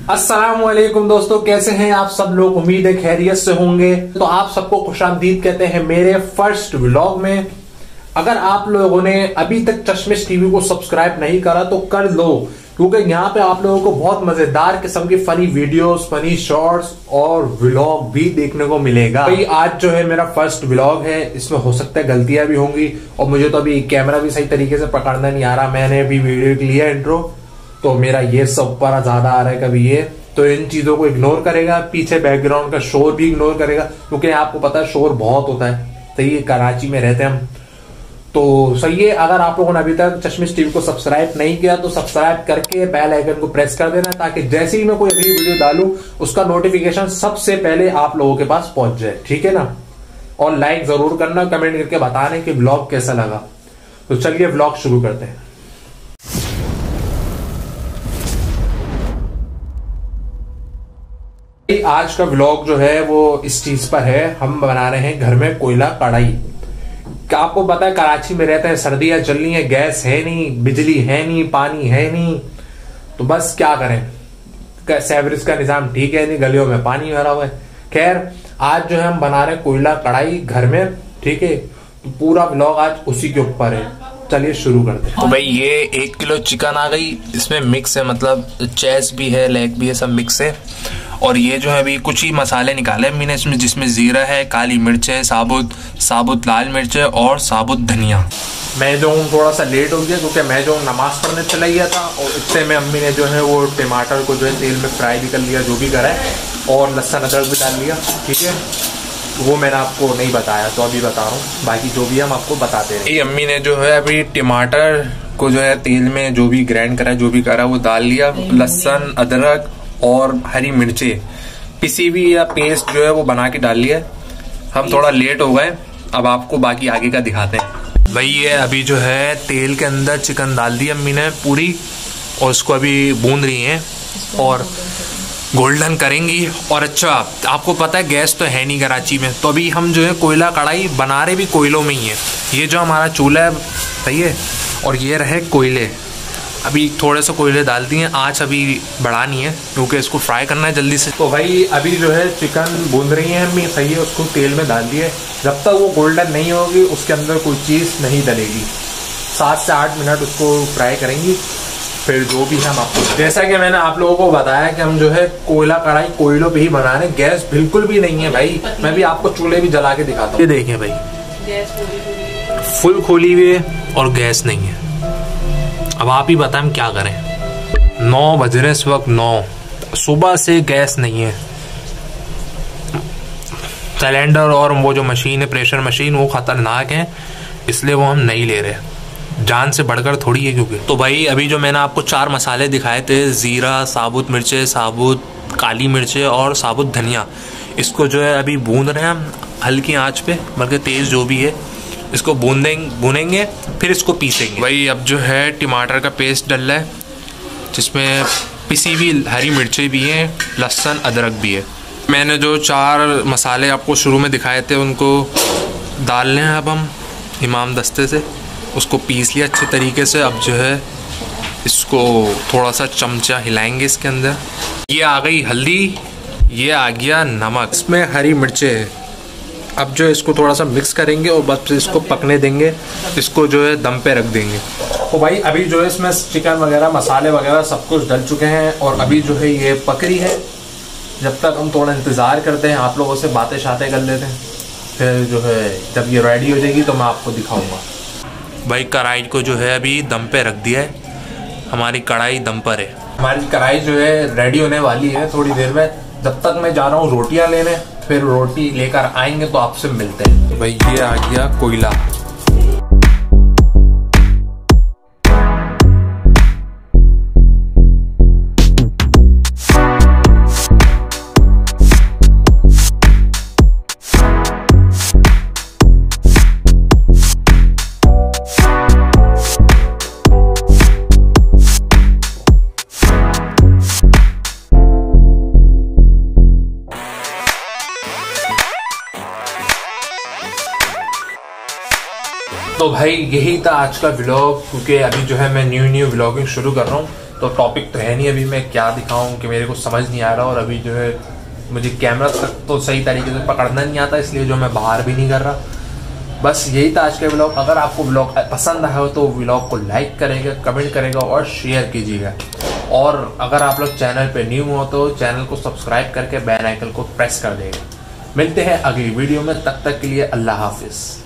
अस्सलामुअलैकुम दोस्तों, कैसे हैं आप सब लोग। उम्मीद है खैरियत से होंगे। तो आप सबको खुशामदीद कहते हैं मेरे फर्स्ट व्लॉग में। अगर आप लोगों ने अभी तक चश्मिश टीवी को सब्सक्राइब नहीं करा तो कर लो, क्योंकि यहाँ पे आप लोगों को बहुत मजेदार किस्म की फनी वीडियोस, फनी शॉर्ट्स और व्लॉग भी देखने को मिलेगा। भाई आज जो है मेरा फर्स्ट व्लॉग है, इसमें हो सकता है गलतियां भी होंगी और मुझे तो अभी कैमरा भी सही तरीके से पकड़ना नहीं आ रहा। मैंने अभी वीडियो लिया इंट्रो, तो मेरा ये सब ऊपर ज्यादा आ रहा है कभी ये, तो इन चीजों को इग्नोर करेगा। पीछे बैकग्राउंड का शोर भी इग्नोर करेगा, क्योंकि आपको पता है शोर बहुत होता है। सही है, कराची में रहते हैं हम, तो सही है। अगर आप लोगों ने अभी तक चश्मिश टीवी को सब्सक्राइब नहीं किया तो सब्सक्राइब करके बेल आइकन को प्रेस कर देना, ताकि जैसे ही मैं कोई अगली वीडियो डालूं उसका नोटिफिकेशन सबसे पहले आप लोगों के पास पहुंच जाए, ठीक है ना। और लाइक जरूर करना, कमेंट करके बताने कि व्लॉग कैसा लगा। तो चलिए व्लॉग शुरू करते हैं। आज का व्लॉग जो है वो इस चीज पर है, हम बना रहे हैं घर में कोयला कढ़ाई। आपको पता है कराची में रहते हैं, सर्दियां चल रही हैं, गैस है नहीं, बिजली है नहीं, पानी है नहीं, तो बस क्या करें। सेवरेज का निजाम ठीक है नहीं, गलियों में पानी भरा हुआ है। खैर आज जो है हम बना रहे हैं कोयला कढ़ाई घर में, ठीक है। तो पूरा व्लॉग आज उसी के ऊपर है, चलिए शुरू करते हैं। तो भाई ये 1 किलो चिकन आ गई, इसमें मिक्स है, मतलब चेस्ट भी है, लेग भी है, सब मिक्स है। और ये जो है अभी कुछ ही मसाले निकाले मैंने इसमें, जिसमें जीरा है, काली मिर्च है, साबुत लाल मिर्च है और साबुत धनिया। मैं जो हूँ थोड़ा सा लेट हो गया, क्योंकि मैं जो नमाज पढ़ने चला गया था, और इससे में अम्मी ने जो है वो टमाटर को जो है तेल में फ्राई भी कर लिया, जो भी करा है, और लहसुन अदरक भी डाल लिया, ठीक है। वो मैंने आपको नहीं बताया, तो अभी बता रहा हूँ, बाकी जो भी हम आपको बताते हैं। अम्मी ने जो है अभी टमाटर को जो है तेल में जो भी ग्राइंड करा, जो भी करा वो डाल लिया, लहसुन अदरक और हरी मिर्ची पिसी हुई या पेस्ट जो है वो बना के डाल लिया। हम थोड़ा लेट हो गए, अब आपको बाकी आगे का दिखाते हैं। भाई ये अभी जो है तेल के अंदर चिकन डाल दी अम्मी ने पूरी, और उसको अभी भून रही हैं और गोल्डन करेंगी। और अच्छा, आपको पता है गैस तो है नहीं कराची में, तो अभी हम जो है कोयला कढ़ाई बना रहे भी कोयलों में ही है। ये जो हमारा चूल्हा है, सही है, और ये रहे कोयले। अभी थोड़े से कोयले डाल दिए, आँच अभी बढ़ानी है क्योंकि इसको फ्राई करना है जल्दी से। तो भाई अभी जो है चिकन भून रही है अम्मी, सही है, उसको तेल में डाल दिए। जब तक वो गोल्डन नहीं होगी उसके अंदर कोई चीज़ नहीं डलेगी। 7 से 8 मिनट उसको फ्राई करेंगी, फिर जो भी हम आपको, जैसा कि मैंने आप लोगों को बताया कि हम जो है कोयला कढ़ाई कोयलों पे ही बना रहे हैं। गैस बिल्कुल भी नहीं है भाई, मैं भी आपको चूल्हे भी जला के दिखाता हूँ। ये देखें भाई, गैस फुल खोली हुई है और गैस नहीं है। अब आप ही बताएं हम क्या करें। 9 बज रहे इस वक्त, 9 सुबह से गैस नहीं है। सिलेंडर और वो जो मशीन है, प्रेशर मशीन, वो खतरनाक है, इसलिए वो हम नहीं ले रहे। जान से बढ़कर थोड़ी है क्योंकि। तो भाई अभी जो मैंने आपको 4 मसाले दिखाए थे, जीरा, साबुत मिर्चें, साबुत काली मिर्चें और साबुत धनिया, इसको जो है अभी भून रहे हैं हम हल्की आंच पे, बल्कि तेज जो भी है, इसको भूनेंगे फिर इसको पीसेंगे। भाई अब जो है टमाटर का पेस्ट डल रहा है, जिसमें पिसी हुई हरी मिर्चें भी हैं, लहसुन अदरक भी है। मैंने जो 4 मसाले आपको शुरू में दिखाए थे उनको डालने हैं अब हम इमाम दस्ते से, उसको पीस लिया अच्छे तरीके से। अब जो है इसको थोड़ा सा चमचा हिलाएंगे इसके अंदर। ये आ गई हल्दी, ये आ गया नमक, इसमें हरी मिर्चें है। अब जो इसको थोड़ा सा मिक्स करेंगे और बस इसको पकने देंगे, इसको जो है दम पे रख देंगे। तो भाई अभी जो है इसमें चिकन वगैरह, मसाले वगैरह सब कुछ डल चुके हैं, और अभी जो है ये पक रही है। जब तक हम थोड़ा इंतज़ार करते हैं, आप लोगों से बातें शातें कर लेते हैं, फिर जो है जब ये रेडी हो जाएगी तो मैं आपको दिखाऊंगा। भाई कढ़ाई को जो है अभी दम पे रख दिया है, हमारी कढ़ाई दम पर है। हमारी कढ़ाई जो है रेडी होने वाली है थोड़ी देर में। जब तक मैं जा रहा हूँ रोटियां लेने, फिर रोटी लेकर आएंगे तो आपसे मिलते हैं। तो भाई ये आ गया कोयला। तो भाई यही था आज का व्लॉग, क्योंकि अभी जो है मैं न्यू व्लॉगिंग शुरू कर रहा हूँ, तो टॉपिक तो है नहीं, अभी मैं क्या दिखाऊं कि मेरे को समझ नहीं आ रहा, और अभी जो है मुझे कैमरा तक तो सही तरीके से पकड़ना नहीं आता, इसलिए जो मैं बाहर भी नहीं कर रहा। बस यही था आज का व्लॉग। अगर आपको व्लॉग पसंद आया हो तो व्लॉग को लाइक करेगा, कमेंट करेगा और शेयर कीजिएगा। और अगर आप लोग चैनल पे न्यू हो तो चैनल को सब्सक्राइब करके बेल आइकन को प्रेस कर देगा। मिलते हैं अगली वीडियो में, तब तक के लिए अल्लाह हाफिज।